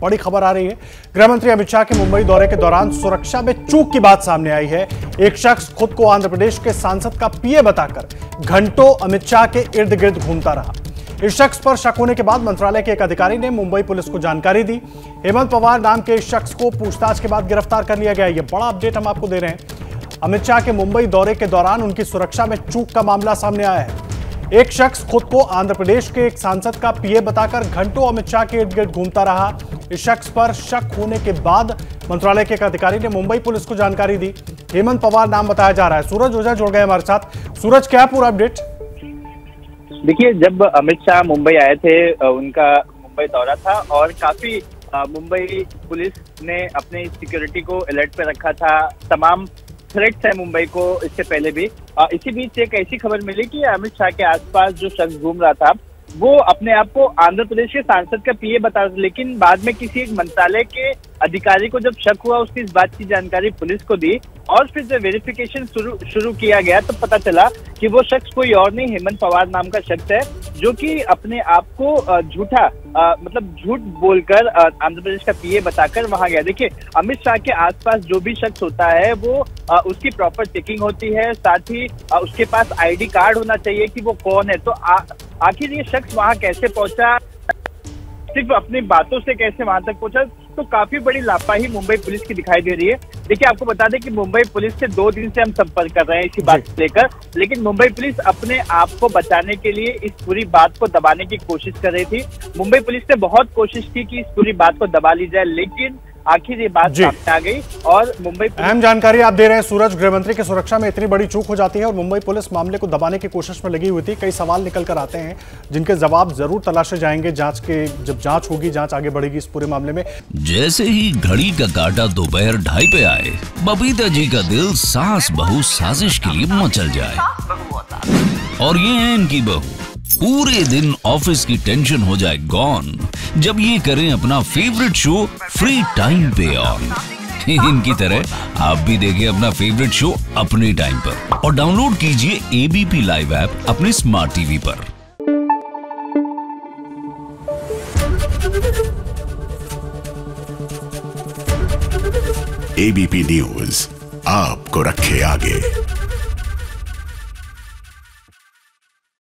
बड़ी खबर आ रही है। गृह मंत्री अमित शाह के मुंबई दौरे के दौरान सुरक्षा में चूक की बात सामने आई है। एक शख्स खुद को आंध्र प्रदेश के सांसद का पीए बताकर घंटों अमित शाह के इर्द गिर्द घूमता रहा। इस शख्स पर शक होने के बाद मंत्रालय के एक अधिकारी ने मुंबई पुलिस को जानकारी दी। हेमंत पवार नाम के इस शख्स को पूछताछ के बाद गिरफ्तार कर लिया गया। यह बड़ा अपडेट हम आपको दे रहे हैं। अमित शाह के मुंबई दौरे के दौरान उनकी सुरक्षा में चूक का मामला सामने आया है। एक शख्स खुद को आंध्र प्रदेश के एक सांसद का पीए बताकर घंटों अमित शाह के इर्द गिर्द घूमता रहा। इस शख्स पर शक होने के बाद मंत्रालय के एक अधिकारी ने मुंबई पुलिस को जानकारी दी। हेमंत पवार नाम बताया जा रहा है। सूरज ओझा जुड़ गए हमारे साथ। सूरज, क्या पूरा अपडेट? देखिए, जब अमित शाह मुंबई आए थे, उनका मुंबई दौरा था और काफी मुंबई पुलिस ने अपने सिक्योरिटी को अलर्ट पे रखा था। तमाम थ्रेट्स है मुंबई को इससे पहले भी। इसी बीच एक ऐसी खबर मिली कि अमित शाह के आसपास जो शख्स घूम रहा था वो अपने आप को आंध्र प्रदेश के सांसद का पीए बता, लेकिन बाद में किसी एक मंत्रालय के अधिकारी को जब शक हुआ, उसकी इस बात की जानकारी पुलिस को दी और फिर जब वेरिफिकेशन शुरू किया गया तो पता चला कि वो शख्स कोई और नहीं, हेमंत पवार नाम का शख्स है, जो कि अपने आप को झूठ बोलकर आंध्र प्रदेश का पीए बताकर वहां गया। देखिए, अमित शाह के आसपास जो भी शख्स होता है वो उसकी प्रॉपर चेकिंग होती है, साथ ही उसके पास आईडी कार्ड होना चाहिए कि वो कौन है। तो आखिर ये शख्स वहां कैसे पहुंचा, सिर्फ अपनी बातों से कैसे वहां तक पहुंचा, तो काफी बड़ी लापरवाही मुंबई पुलिस की दिखाई दे रही है। देखिए, आपको बता दें कि मुंबई पुलिस से 2 दिन से हम संपर्क कर रहे हैं इसी बात को लेकर, लेकिन मुंबई पुलिस अपने आप को बचाने के लिए इस पूरी बात को दबाने की कोशिश कर रही थी। मुंबई पुलिस ने बहुत कोशिश की कि इस पूरी बात को दबा ली जाए, लेकिन आखिर ये बात सामने आ गई और मुंबई अहम जानकारी आप दे रहे हैं सूरज। गृह मंत्री की सुरक्षा में इतनी बड़ी चूक हो जाती है और मुंबई पुलिस मामले को दबाने की कोशिश में लगी हुई थी। कई सवाल निकल कर आते हैं जिनके जवाब जरूर तलाशे जाएंगे जब जांच होगी, जांच आगे बढ़ेगी इस पूरे मामले में। जैसे ही घड़ी का काटा दोपहर 2:30 पे आए, बबीता जी का दिल सास बहू साजिश के लिए मचल जाए। और ये है इनकी बहू, पूरे दिन ऑफिस की टेंशन हो जाए गॉन जब ये करें अपना फेवरेट शो फ्री टाइम पे ऑन। इनकी तरह आप भी देखिए अपना फेवरेट शो अपने टाइम पर और डाउनलोड कीजिए एबीपी लाइव ऐप अपने स्मार्ट टीवी पर। एबीपी न्यूज आपको रखे आगे।